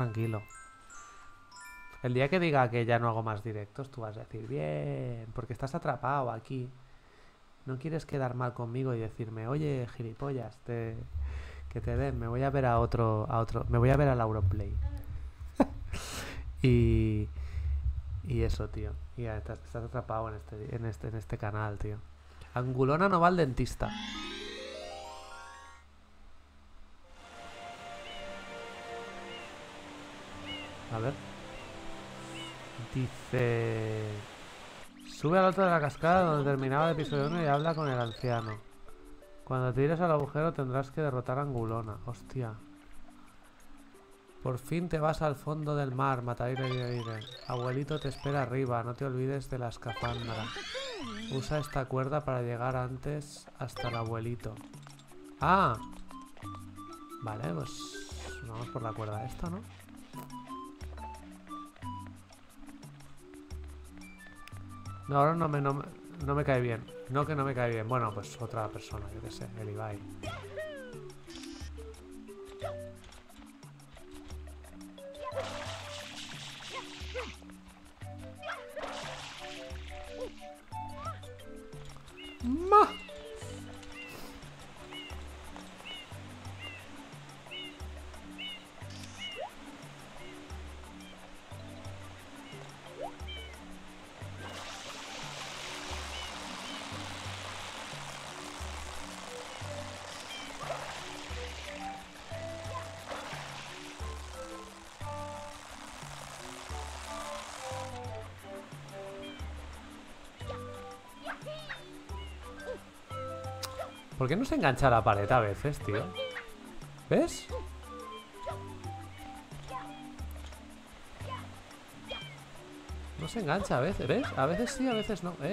Tranquilo. El día que diga que ya no hago más directos, tú vas a decir, bien, porque estás atrapado aquí. No quieres quedar mal conmigo y decirme, oye, gilipollas, que te den, me voy a ver a otro, me voy a ver al Auronplay. y eso, tío. Y ya estás atrapado en este canal, tío. Angulona no va al dentista. A ver. Dice... Sube al otro de la cascada donde terminaba el episodio 1 y habla con el anciano. Cuando tires al agujero tendrás que derrotar a Angulona. Hostia. Por fin te vas al fondo del mar, Mataire. Abuelito te espera arriba, no te olvides de la escafandra. Usa esta cuerda para llegar antes hasta el abuelito. ¡Ah! Vale, pues vamos por la cuerda esta, ¿no? No, ahora no me cae bien. No que no me cae bien. Bueno, pues otra persona, yo qué sé, el Ibai. ¡Ma! ¿Por qué no se engancha a la pared a veces, tío? ¿Ves? No se engancha a veces, ¿ves? A veces sí, a veces no.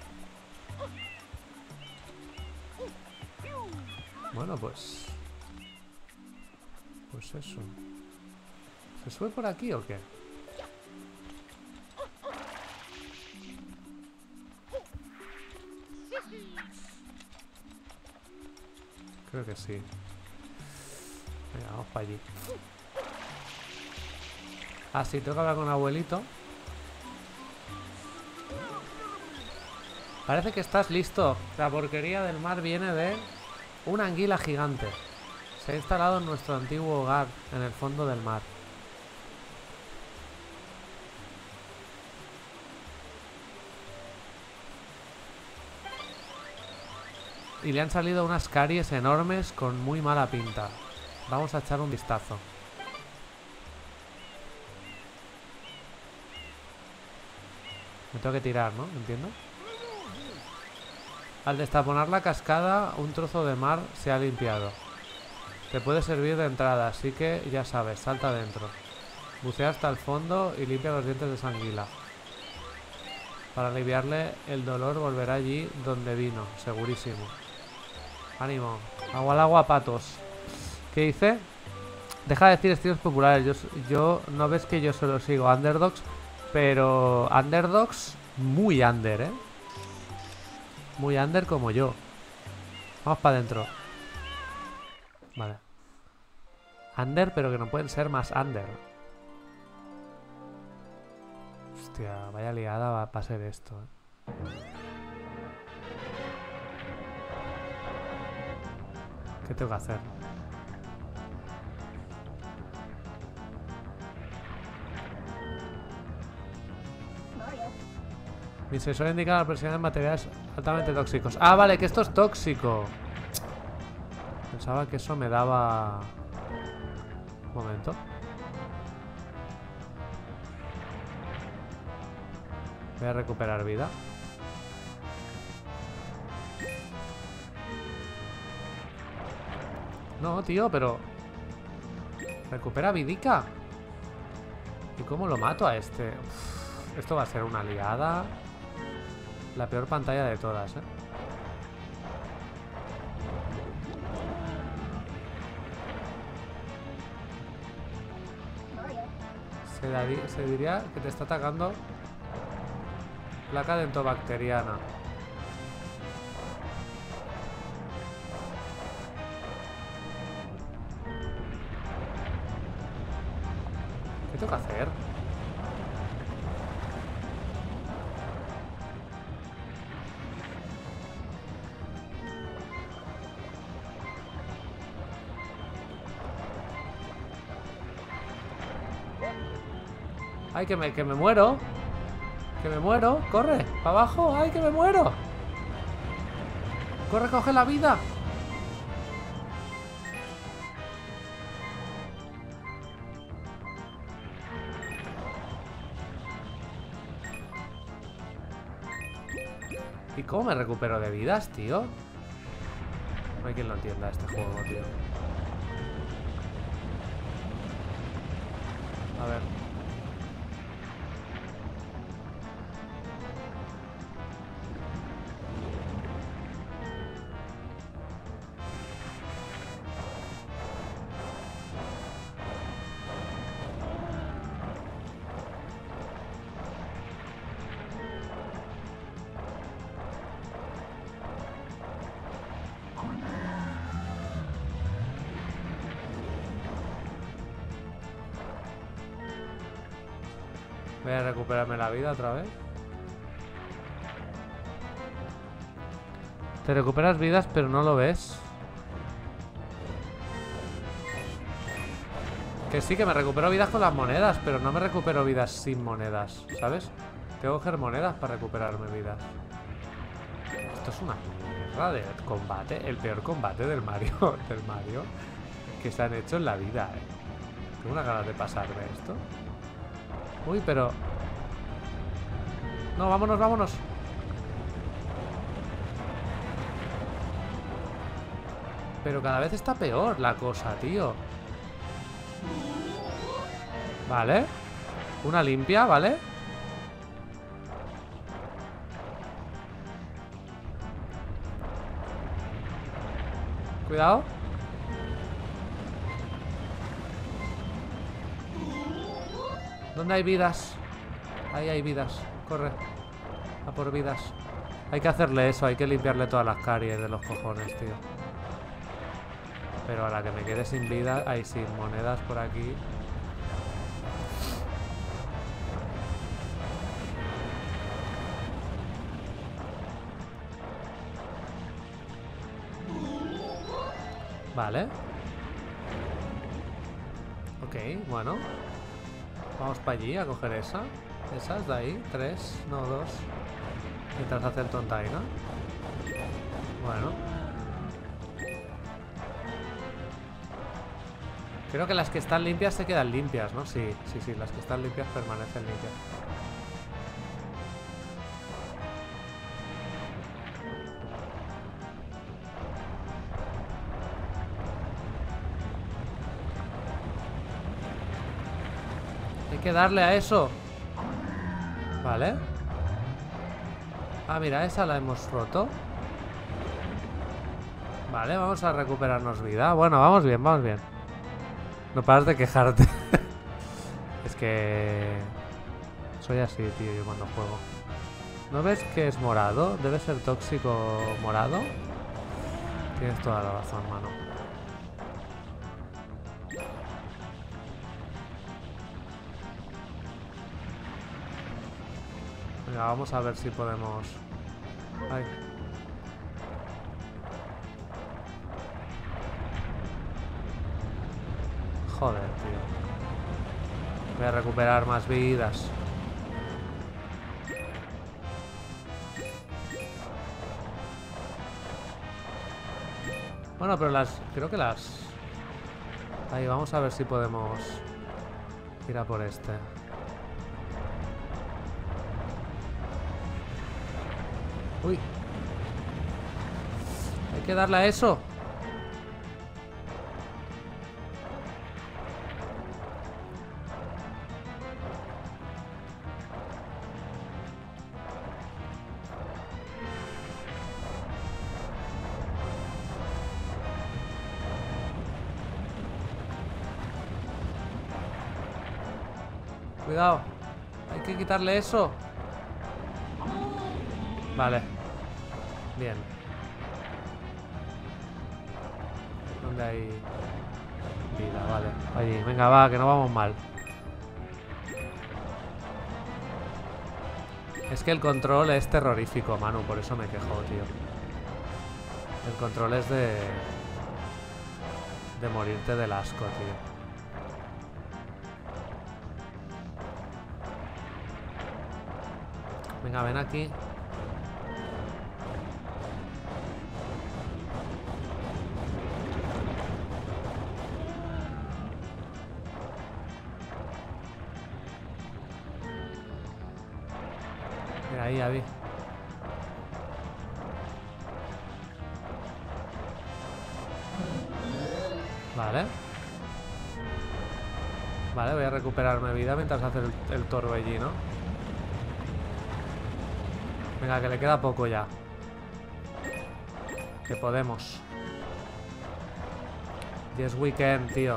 Bueno, pues... Pues eso. ¿Se sube por aquí o qué? Creo que sí. Venga, vamos para allí. Ah, sí, tengo que hablar con abuelito. Parece que estás listo. La porquería del mar viene de una anguila gigante. Se ha instalado en nuestro antiguo hogar, en el fondo del mar. Y le han salido unas caries enormes con muy mala pinta. Vamos a echar un vistazo. Me tengo que tirar, ¿no? ¿Entiendo? Al destaponar la cascada, un trozo de mar se ha limpiado. Te puede servir de entrada, así que ya sabes, salta adentro. Bucea hasta el fondo y limpia los dientes de esa anguila. Para aliviarle el dolor volverá allí donde vino, segurísimo. Ánimo. Agua al agua, patos. ¿Qué dice? Deja de decir estilos populares. Yo no ves que yo solo sigo Underdogs, pero Underdogs muy under, ¿eh? Muy under como yo. Vamos para adentro. Vale. Under, pero que no pueden ser más under. Hostia, vaya liada va a ser esto, ¿eh? ¿Qué tengo que hacer? Mi sensor indica la presión de materiales altamente tóxicos. Ah, vale, que esto es tóxico. Pensaba que eso me daba... Un momento. Voy a recuperar vida. No, tío, pero... Recupera vidica. ¿Y cómo lo mato a este? Uf, esto va a ser una liada. La peor pantalla de todas, ¿eh? Se diría que te está atacando placa dentobacteriana. tengo que hacer? ¡Ay, que me muero! ¡Que me muero! ¡Corre! ¡Para abajo! ¡Ay, que me muero! ¡Corre, coge la vida! ¿Y cómo me recupero de vidas, tío? No hay quien lo entienda este juego, tío. A ver. Voy a recuperarme la vida otra vez. Te recuperas vidas, pero no lo ves. Que sí, que me recupero vidas con las monedas, pero no me recupero vidas sin monedas, ¿sabes? Tengo que coger monedas para recuperarme vidas. Esto es una mierda de combate. El peor combate del Mario, que se han hecho en la vida, Tengo una ganas de pasarme esto. Uy, pero... No, vámonos, vámonos. Pero cada vez está peor la cosa, tío. Vale. Una limpia, ¿vale? Cuidado. ¿Dónde hay vidas? Ahí hay vidas. Corre. A por vidas. Hay que hacerle eso. Hay que limpiarle todas las caries de los cojones, tío. Pero a la que me quede sin vida, hay sin monedas por aquí. Vale. Ok, bueno. Vamos para allí a coger esa. Esas de ahí, 3, no 2. Mientras hace el tontaina. Bueno. Creo que las que están limpias se quedan limpias, ¿no? Sí, sí, sí, las que están limpias permanecen limpias. Hay que darle a eso. Vale. Ah, mira, esa la hemos roto. Vale, vamos a recuperarnos vida. Bueno, vamos bien, vamos bien. No paras de quejarte. Es que... soy así, tío, yo cuando juego. ¿No ves que es morado? ¿Debe ser tóxico morado? Tienes toda la razón, mano. Venga, vamos a ver si podemos... Ay. Joder, tío. Voy a recuperar más vidas. Bueno, pero las... creo que las... Ahí, vamos a ver si podemos ir a por este. Uy. Hay que darle a eso. Cuidado. Hay que quitarle eso. Vale. Bien. ¿Dónde hay vida? Vale. Allí. Venga, va, que no vamos mal. Es que el control es terrorífico, Manu, por eso me quejo, tío. El control es de morirte del asco, tío. Venga, ven aquí. Mira ahí, Abby. Vale. Vale, voy a recuperarme vida mientras hace el torbellino. Venga, que le queda poco ya. Que podemos. Yes, we can, tío.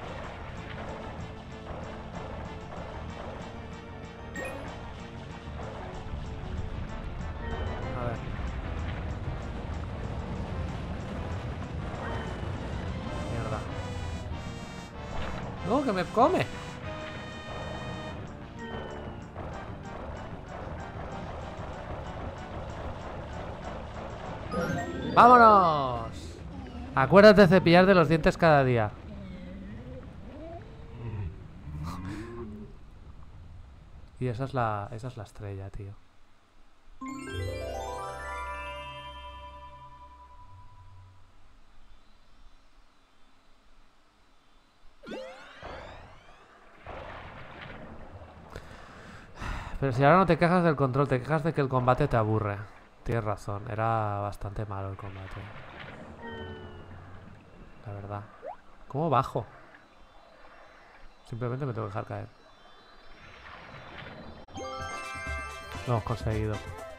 A ver. Mierda. No, que me come. ¡Vámonos! Acuérdate de cepillarte los dientes cada día. Y esa es la estrella, tío. Pero si ahora no te quejas del control, te quejas de que el combate te aburre. Tienes razón, era bastante malo el combate. La verdad. ¿Cómo bajo? Simplemente me tengo que dejar caer. Lo hemos conseguido.